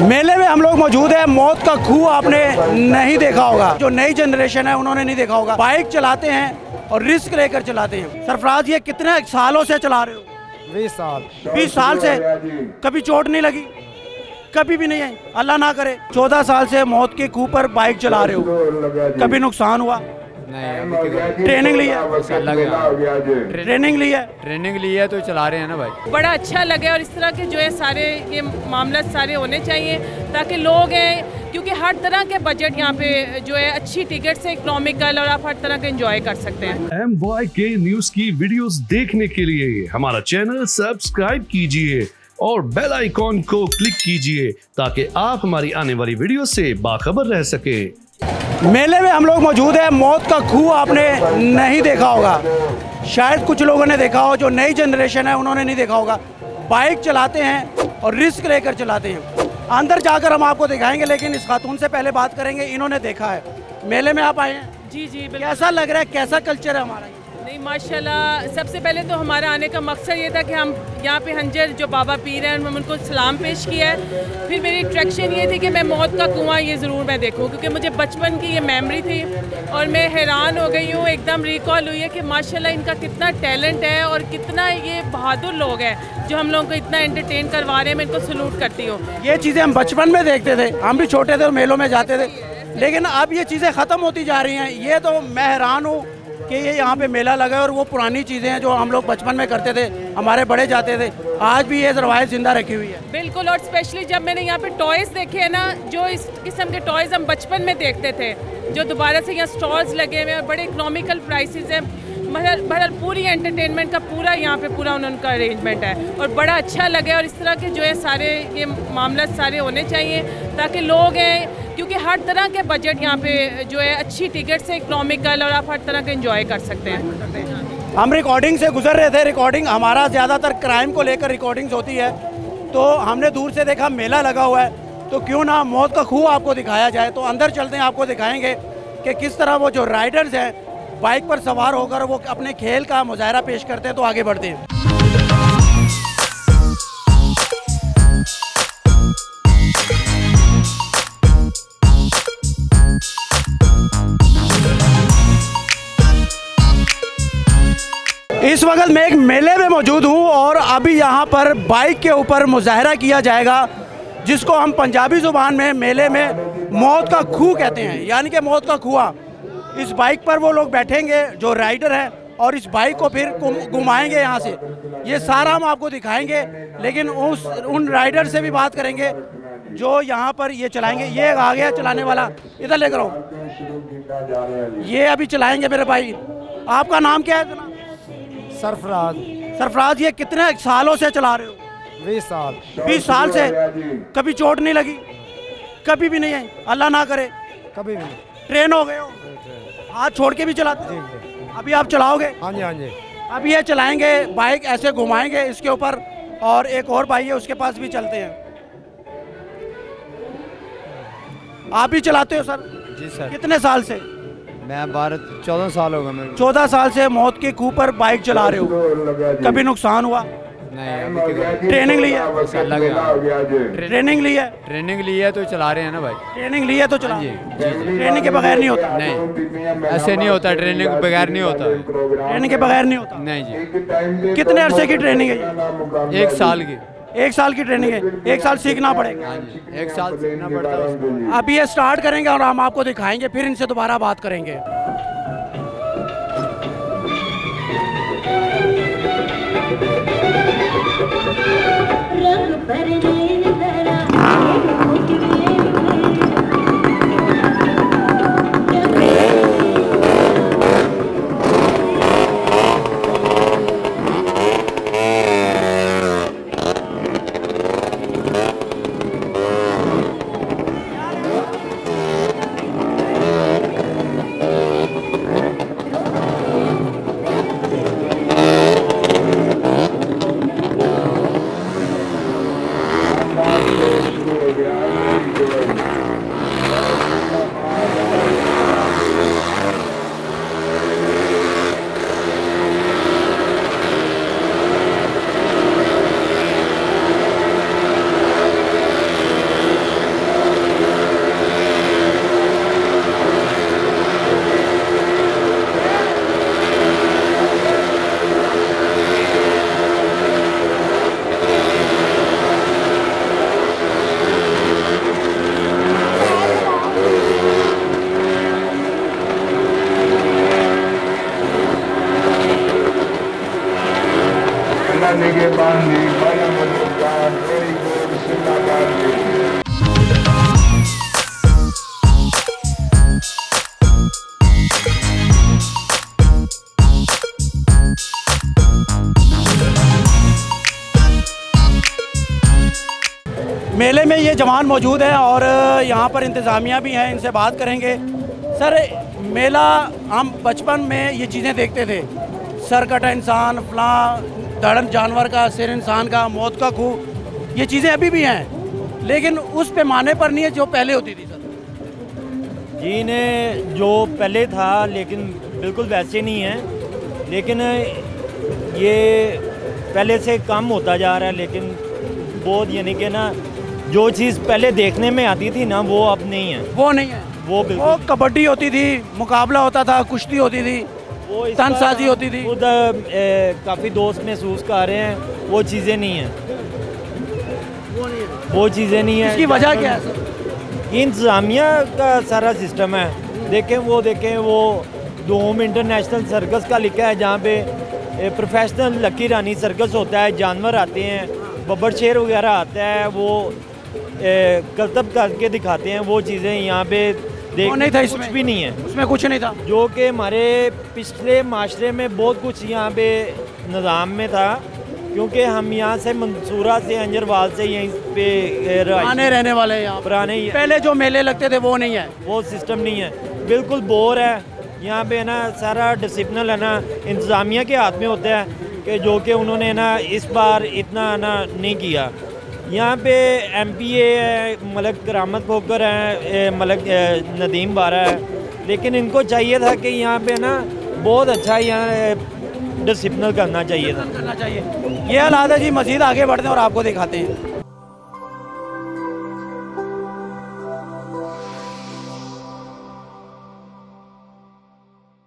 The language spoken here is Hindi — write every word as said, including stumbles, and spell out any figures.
मेले में हम लोग मौजूद है। मौत का खूह आपने नहीं देखा होगा, जो नई जनरेशन है उन्होंने नहीं देखा होगा। बाइक चलाते हैं और रिस्क लेकर चलाते हैं। सरफराज, ये कितने सालों से चला रहे हो? बीस साल। बीस साल से कभी चोट नहीं लगी? कभी भी नहीं आई, अल्लाह ना करे। चौदह साल से मौत के खूह पर बाइक चला रहे हो, कभी नुकसान हुआ? नहीं। ट्रेनिंग ली है? ट्रेनिंग ली है? ट्रेनिंग ली है तो चला रहे हैं ना भाई। बड़ा अच्छा लगे और इस तरह के जो है सारे ये मामला सारे होने चाहिए ताकि लोग हैं, क्योंकि हर तरह के बजट यहाँ पे जो है अच्छी टिकट से इकोनॉमिकल और आप हर तरह का एंजॉय कर सकते हैं। एम वाई के न्यूज की वीडियोस देखने के लिए हमारा चैनल सब्सक्राइब कीजिए और बेल आइकॉन को क्लिक कीजिए ताकि आप हमारी आने वाली वीडियो से बाखबर रह सके। मेले में हम लोग मौजूद है। मौत का खूह आपने नहीं देखा होगा, शायद कुछ लोगों ने देखा हो, जो नई जनरेशन है उन्होंने नहीं देखा होगा। बाइक चलाते हैं और रिस्क लेकर चलाते हैं। अंदर जाकर हम आपको दिखाएंगे, लेकिन इस खातून से पहले बात करेंगे। इन्होंने देखा है, मेले में आप आए हैं? जी जी बिल्कुल। कैसा लग रहा है, कैसा कल्चर है हमारा? नहीं माशाल्लाह, सबसे पहले तो हमारा आने का मकसद ये था कि हम यहाँ पे हंजर जो बाबा पीर हैं हम उनको सलाम पेश किया है। फिर मेरी अट्रैक्शन ये थी कि मैं मौत का कुआं ये ज़रूर मैं देखूँ, क्योंकि मुझे बचपन की ये मेमोरी थी और मैं हैरान हो गई हूँ। एकदम रिकॉल हुई है कि माशाल्लाह इनका कितना टैलेंट है और कितना ये बहादुर लोग हैं जो हम लोगों को इतना एंटरटेन करवा रहे हैं। मैं इनको सलूट करती हूँ। ये चीज़ें हम बचपन में देखते थे, हम भी छोटे थे और मेलों में जाते थे, लेकिन अब ये चीज़ें ख़त्म होती जा रही हैं। ये तो मैं हैरान हूँ कि ये यहाँ पे मेला लगा है और वो पुरानी चीज़ें हैं जो हम लोग बचपन में करते थे, हमारे बड़े जाते थे, आज भी ये रवायत जिंदा रखी हुई है। बिल्कुल। और स्पेशली जब मैंने यहाँ पे टॉयज़ देखे हैं ना, जो इस किस्म के टॉयज़ हम बचपन में देखते थे, जो दोबारा से यहाँ स्टॉल्स लगे हुए हैं, बड़े इकोनॉमिकल प्राइसेस हैं। बहरहाल पूरी एंटरटेनमेंट का पूरा यहाँ पे पूरा उनका अरेंजमेंट है और बड़ा अच्छा लगे और इस तरह के जो है सारे ये मामला सारे होने चाहिए ताकि लोग हैं, क्योंकि हर तरह के बजट यहाँ पे जो है अच्छी टिकट से इकोनॉमिकल और आप हर तरह का एंजॉय कर सकते हैं। हम रिकॉर्डिंग से गुजर रहे थे। रिकॉर्डिंग हमारा ज़्यादातर क्राइम को लेकर रिकॉर्डिंग्स होती है, तो हमने दूर से देखा मेला लगा हुआ है, तो क्यों ना मौत का खूह आपको दिखाया जाए। तो अंदर चलते हैं, आपको दिखाएंगे कि किस तरह वो जो राइडर्स हैं बाइक पर सवार होकर वो अपने खेल का मुजाहरा पेश करते हैं। तो आगे बढ़ते हैं। इस वक्त मैं एक मेले में मौजूद हूं और अभी यहां पर बाइक के ऊपर मुजाहरा किया जाएगा, जिसको हम पंजाबी ज़ुबान में मेले में मौत का खूह कहते हैं, यानी कि मौत का कुआं। इस बाइक पर वो लोग बैठेंगे जो राइडर हैं और इस बाइक को फिर घुमाएंगे यहाँ से। ये सारा हम आपको दिखाएंगे, लेकिन उस उन राइडर से भी बात करेंगे जो यहाँ पर ये चलाएंगे। ये आ गया चलाने वाला, इधर लेकर आओ। ये अभी चलाएंगे मेरे भाई। आपका नाम क्या है जनाब? सरफराज। सरफराज, ये कितने सालों से चला रहे हो? बीस साल। बीस साल से कभी चोट नहीं लगी? कभी भी नहीं आई, अल्लाह ना करे। कभी भी नहीं। ट्रेन हो गए हो? हाथ छोड़ के भी चलाते हैं? अभी आप चलाओगे? हाँ जी हाँ जी। अब ये चलाएंगे बाइक, ऐसे घुमाएंगे इसके ऊपर, और एक और भाई है उसके पास भी चलते हैं। आप भी चलाते हो सर? जी सर। कितने साल से? मैं बारह चौदह साल हो गए मेरे। चौदह साल से मौत के खूह पर बाइक चला रहे हो, कभी नुकसान हुआ? नहीं। ट्रेनिंग ली है? ट्रेनिंग ली है? ट्रेनिंग ली है तो चला रहे हैं ना भाई। ट्रेनिंग ली है तो चला। ट्रेनिंग के बगैर नहीं होता? नहीं, ऐसे नहीं होता, ट्रेनिंग के बगैर नहीं होता। ट्रेनिंग के बगैर नहीं होता? नहीं जी। कितने अरसे की ट्रेनिंग है ये? एक साल की। एक साल की ट्रेनिंग है, एक साल सीखना पड़ेगा। हाँ जी, एक साल सीखना पड़ता है। अभी ये स्टार्ट करेंगे और हम आपको दिखाएंगे, फिर इनसे दोबारा बात करेंगे। ये जवान मौजूद हैं और यहाँ पर इंतज़ामिया भी हैं, इनसे बात करेंगे। सर, मेला हम बचपन में ये चीज़ें देखते थे, सर कटा इंसान, फलां धड़न जानवर का, सिर इंसान का, मौत का खूह, ये चीज़ें अभी भी हैं, लेकिन उस पैमाने पर नहीं है जो पहले होती थी। सर जी ने जो पहले था लेकिन बिल्कुल वैसे नहीं है, लेकिन ये पहले से कम होता जा रहा है। लेकिन बहुत यानी कि ना जो चीज़ पहले देखने में आती थी ना वो अब नहीं है। वो नहीं है, वो बिल्कुल वो कबड्डी होती थी, मुकाबला होता था, कुश्ती होती थी, वो तनसाजी होती थी। खुद काफ़ी दोस्त महसूस कर रहे हैं, वो चीज़ें नहीं हैं, वो चीज़ें नहीं है। इसकी वजह क्या है सर? इंतज़ामिया का सारा सिस्टम है। देखें वो देखें वो डोम इंटरनेशनल सर्कस का लिखा है, जहाँ पे प्रोफेशनल लकी रानी सर्कस होता है, जानवर आते हैं, बब्बर शेर वगैरह आता है, वो करतब करके दिखाते हैं। वो चीज़ें यहाँ पे देख नहीं था, कुछ इसमें भी नहीं है, उसमें कुछ नहीं था, जो कि हमारे पिछले माशरे में बहुत कुछ यहाँ पे निज़ाम में था, क्योंकि हम यहाँ से मंसूरा से अंजरवाल से यहीं पे पुराने रहने वाले हैं यहाँ। पुराने पहले जो मेले लगते थे वो नहीं है, वो सिस्टम नहीं है, बिल्कुल बोर है यहाँ पे ना। सारा डिसिप्लिन है ना इंतज़ामिया के हाथ में होता है, कि जो कि उन्होंने ना इस बार इतना ना नहीं किया। यहाँ पे एम पी ए है, मलक करामत खोकर है, मलक नदीम बारा है, लेकिन इनको चाहिए था कि यहाँ पे ना बहुत अच्छा यहाँ डिसिप्लिन करना चाहिए था, करना चाहिए। ये हालात है जी। मज़ीद आगे बढ़ते हैं और आपको दिखाते हैं।